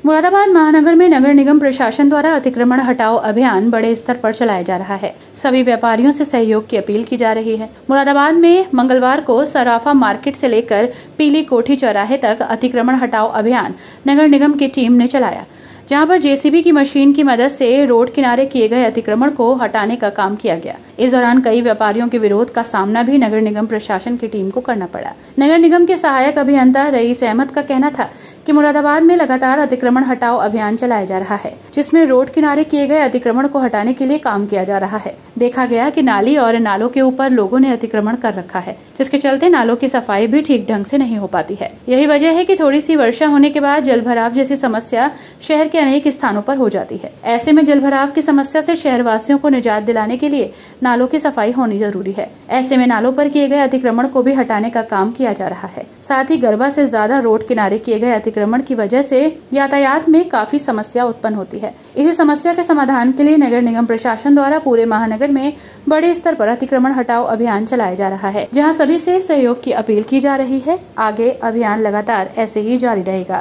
मुरादाबाद महानगर में नगर निगम प्रशासन द्वारा अतिक्रमण हटाओ अभियान बड़े स्तर पर चलाया जा रहा है। सभी व्यापारियों से सहयोग की अपील की जा रही है। मुरादाबाद में मंगलवार को सराफा मार्केट से लेकर पीली कोठी चौराहे तक अतिक्रमण हटाओ अभियान नगर निगम की टीम ने चलाया, जहां पर जेसीबी की मशीन की मदद से रोड किनारे किए गए अतिक्रमण को हटाने का काम किया गया। इस दौरान कई व्यापारियों के विरोध का सामना भी नगर निगम प्रशासन की टीम को करना पड़ा। नगर निगम के सहायक अभियंता रईस अहमद का कहना था कि मुरादाबाद में लगातार अतिक्रमण हटाओ अभियान चलाया जा रहा है, जिसमें रोड किनारे किए गए अतिक्रमण को हटाने के लिए काम किया जा रहा है। देखा गया कि नाली और नालों के ऊपर लोगों ने अतिक्रमण कर रखा है, जिसके चलते नालों की सफाई भी ठीक ढंग से नहीं हो पाती है। यही वजह है कि थोड़ी सी वर्षा होने के बाद जलभराव जैसी समस्या शहर के अनेक स्थानों पर हो जाती है। ऐसे में जलभराव की समस्या से शहरवासियों को निजात दिलाने के लिए नालों की सफाई होनी जरूरी है। ऐसे में नालों पर किए गए अतिक्रमण को भी हटाने का काम किया जा रहा है। साथ ही गरबा से ज्यादा रोड किनारे किए गए अतिक्रमण की वजह से यातायात में काफी समस्या उत्पन्न होती है। इसी समस्या के समाधान के लिए नगर निगम प्रशासन द्वारा पूरे महानगर में बड़े स्तर पर अतिक्रमण हटाओ अभियान चलाया जा रहा है, जहां सभी से सहयोग की अपील की जा रही है। आगे अभियान लगातार ऐसे ही जारी रहेगा।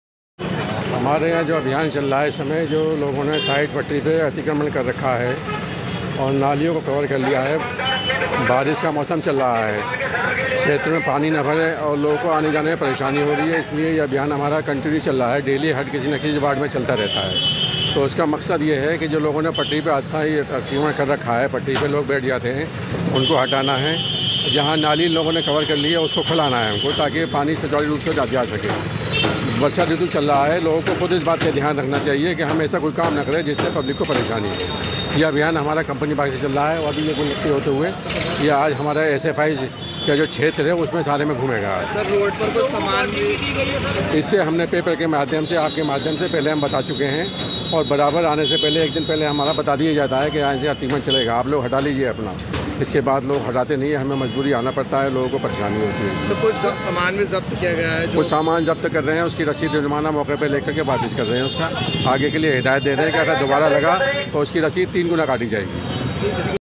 हमारे यहाँ जो अभियान चल रहा है, इस समय जो लोगों ने साइड पट्टी पे अतिक्रमण कर रखा है और नालियों को कवर कर लिया है। बारिश का मौसम चल रहा है, क्षेत्र में पानी न भरे और लोगों को आने जाने में परेशानी हो रही है, इसलिए ये अभियान हमारा कंटिन्यू चल रहा है। डेली हर किसी न किसी वार्ड में चलता रहता है। तो उसका मकसद ये है कि जो लोगों ने पट्टी पे अतिक्रमण कर रखा है, पट्टी पे लोग बैठ जाते हैं, उनको हटाना है। जहाँ नाली लोगों ने कवर कर ली है उसको खुलाना है उनको, ताकि पानी सुचारू रूप से जा सके। वर्षा ऋतु चल रहा है, लोगों को खुद इस बात का ध्यान रखना चाहिए कि हम ऐसा कोई काम न करें जिससे पब्लिक को परेशानी हो। यह अभियान हमारा कंपनी बाग से चल रहा है और अभी ये गुलक्की होते हुए यह आज हमारा SFI का जो क्षेत्र है उसमें सारे में घूमेगा। सर, रोड पर कुछ सामान भी इससे हमने पेपर के माध्यम से, आपके माध्यम से पहले हम बता चुके हैं और बराबर आने से पहले एक दिन पहले हमारा बता दिया जाता है कि यहाँ से अतिक्रमण चलेगा, आप लोग हटा लीजिए अपना। इसके बाद लोग हटाते नहीं है, हमें मजबूरी आना पड़ता है, लोगों को परेशानी होती है। तो कुछ सामान भी जब्त किया गया है, कुछ सामान जब्त कर रहे हैं, उसकी रसीद जुर्माना मौके पर लेकर के वापस कर रहे हैं। उसका आगे के लिए हिदायत दे रहे हैं कि अगर दोबारा लगा तो उसकी रसीद 3 गुना काटी जाएगी।